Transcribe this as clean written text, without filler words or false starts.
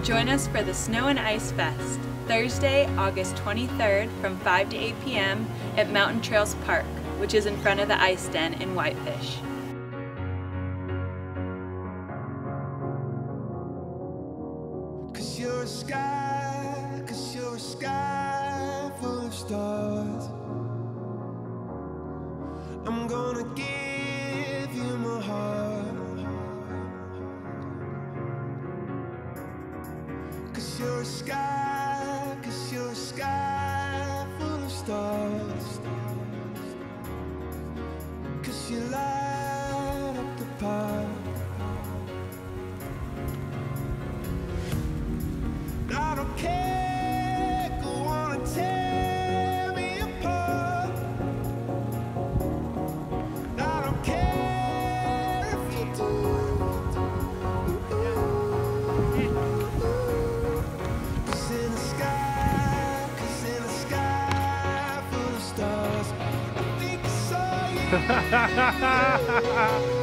Join us for the Snow and Ice Fest, Thursday, August 23rd from 5 to 8 p.m. at Mountain Trails Park, which is in front of the Ice Den in Whitefish. Cause you're a sky full of stars. I'm gonna give you my heart. Cause you're a sky full of stars. Cause you light up the park. I don't care, go on and tear me apart. I don't care if you do. Cause in the sky full of stars, I think I saw you.